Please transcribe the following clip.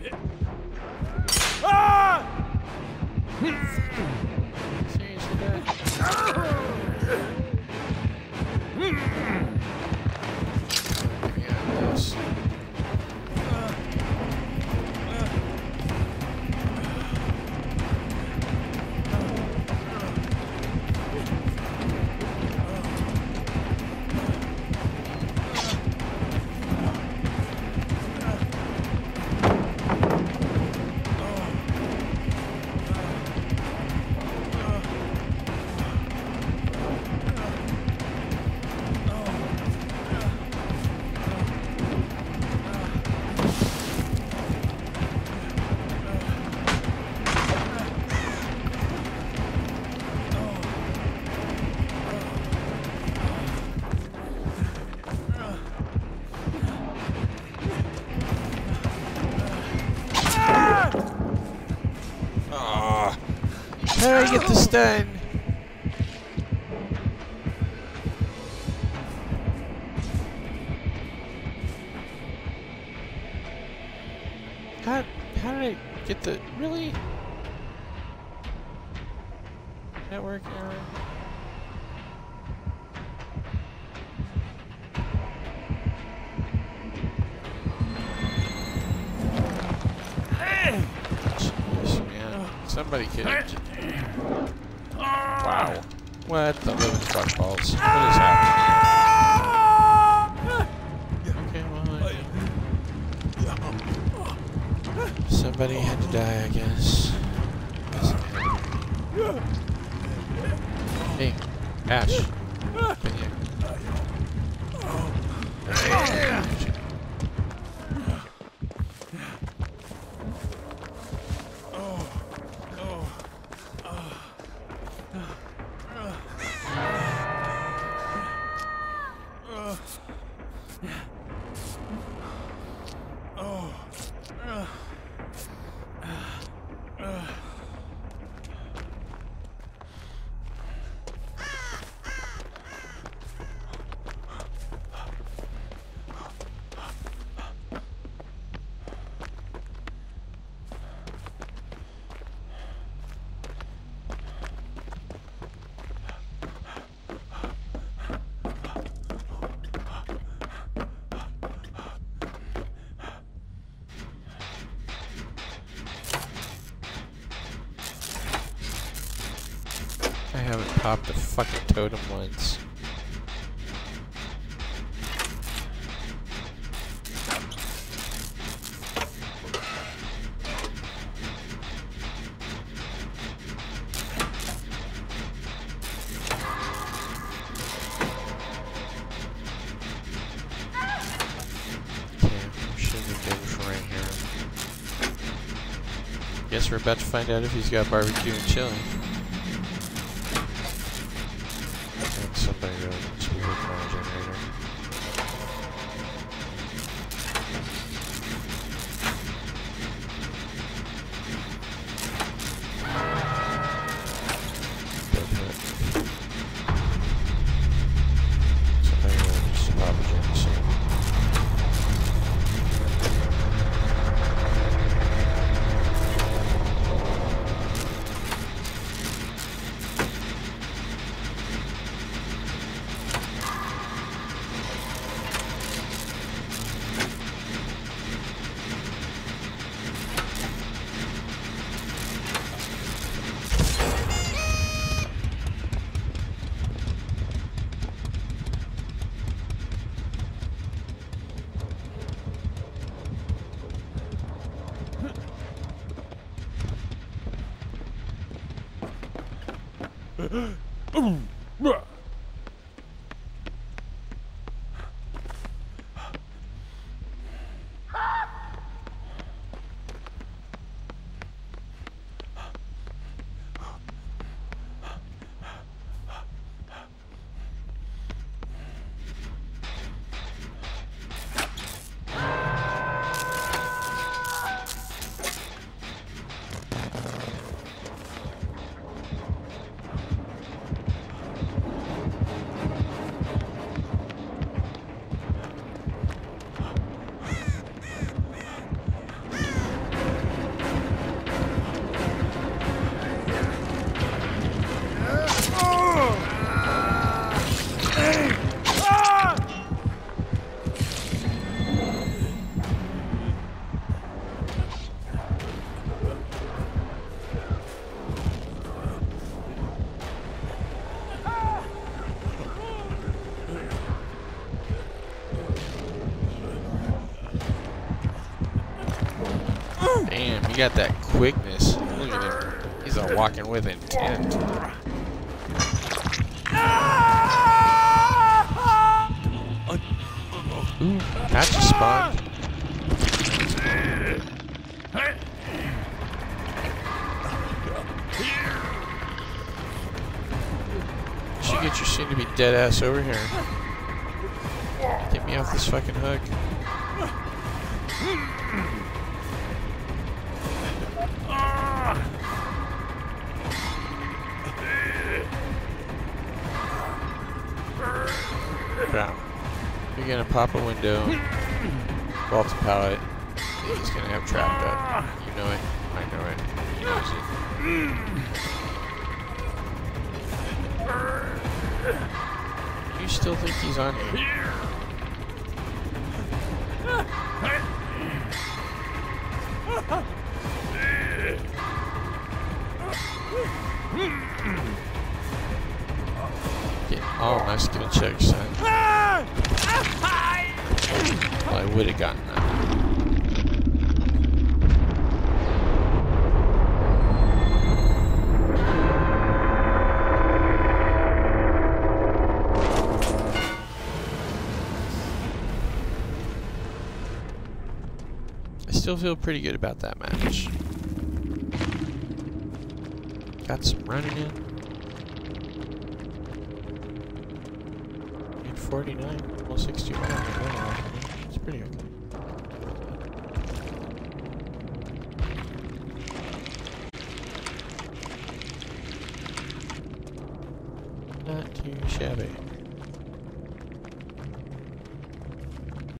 Seriously, Dad? How do I get this done? How did I get the really? Network error. Jeez, man. Somebody could. Wow. What the living fuck balls? What is happening? Okay, well, somebody had to die, I guess. Hey, Ash. I haven't popped a fucking totem once. Guess we're about to find out if he's got barbecue and chili. And somebody really needs to be working on a generator. Somebody really needs to pop a gen soon. Damn, you got that quickness. Look at him. He's all walking with intent. Ooh, patch spawned. You should get your soon to be dead ass over here. Get me off this fucking hook. Crap. You're gonna pop a window, vault a pallet, he's gonna have trapped up. You know it, I know it, he knows it. You still think he's on here? Oh, nice get a check, son. Well, I would have gotten that. I still feel pretty good about that match. Got some running in. 49, almost 61. It's pretty okay. Not too shabby.